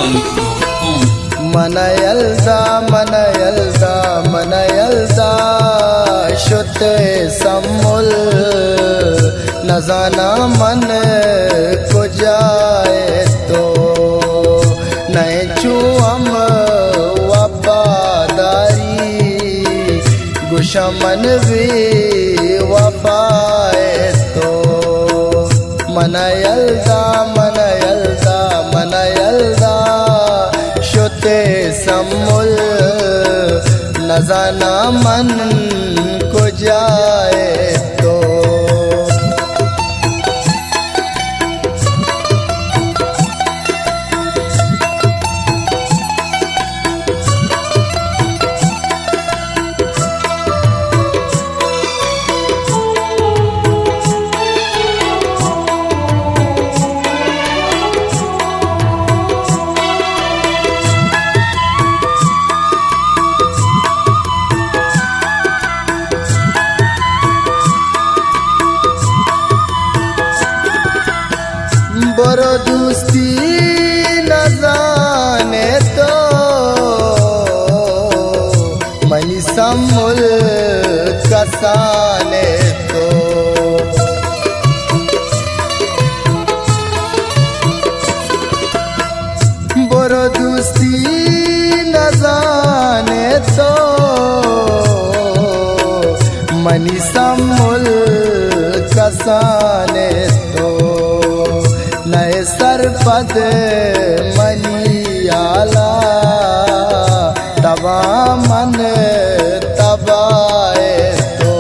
Music.com. मनयल्दा मनयल्दा मनयल्दा शुते सम्मुल न जाना मन को जाए तो नए चुअम वफादारी गुशमन भी वफाए तो मनयल्दा मनयल्दा मनयल्दा शुते सम्मुल न जाना मन को जाए तो बरो दोस्ती न जाने तो मनी सम्मुल कसाने तो बरो दोस्ती न जाने तो मनी सम्मुल कसाने तो नए सरपद मलियाला तबा मन तबाए तो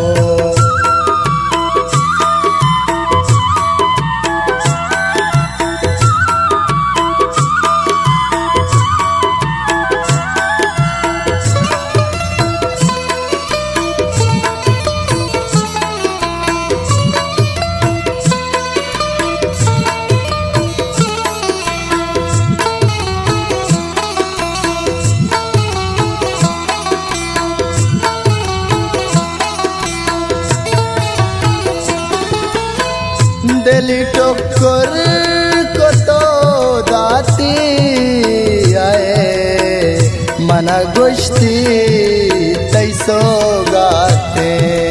दिली टोकर को तो दाती आए मना गुश्ती तैसो गाते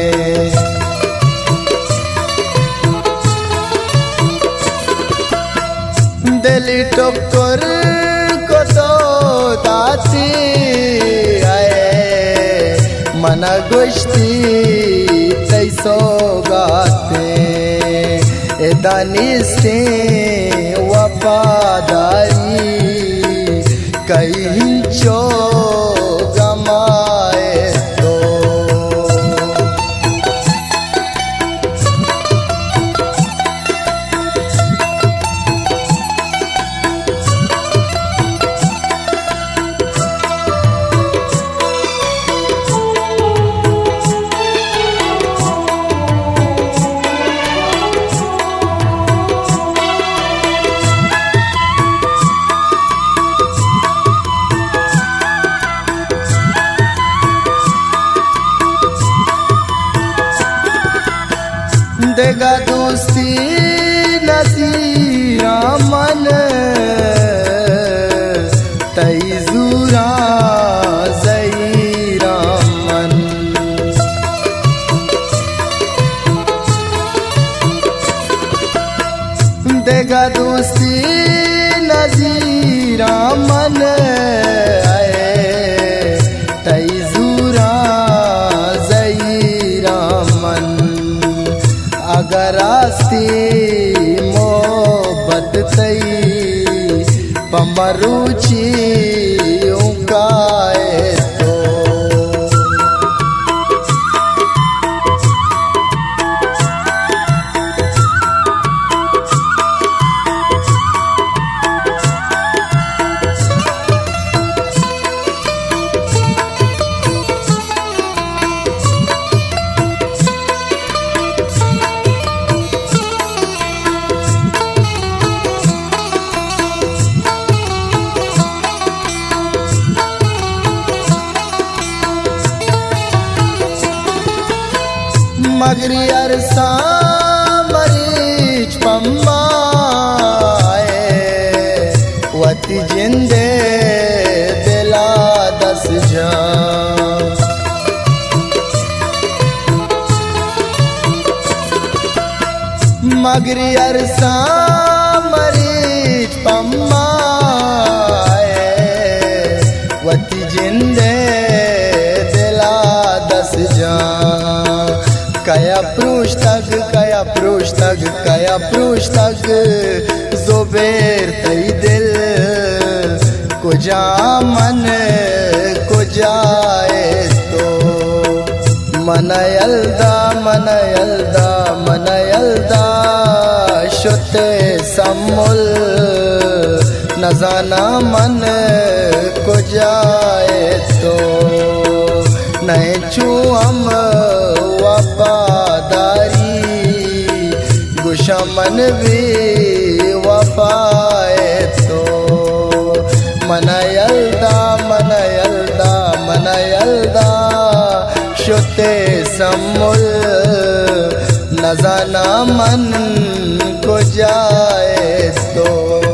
दिली टोकर को तो दाती आए मना गुश्ती तैसो गाते दानिस्ते वफादारी कहीं चो गमाए तो देगा दोस्ती नसीरा मन तैजूरा ज़हीरा मन देगा दोस्ती नजीरा मन तैजूरा ज़हीरा मन अगर आस्ती मोहब्बत तई पमरुचि उकाए तो मगरी अरसा मरीच पम्माए वती जिंद मगरी अरसा मरी पम्माए वती जिंदे दिला दस जा कया पृष्ठग कया पृष्ठग कया पृष्ठग ज़ुबैर तई दिल कुजा मन कुजाए तो मनयल्दा मनयल्दा मनयल्दा शुते सम्मुल नजाना मन कुजाए तो नहीं छू हम वफादारी गुशमन भी वफाए तो मनयल्दा मनयल्दा मनयल्दा शुते सम्मुल नजाना मन को जाए तो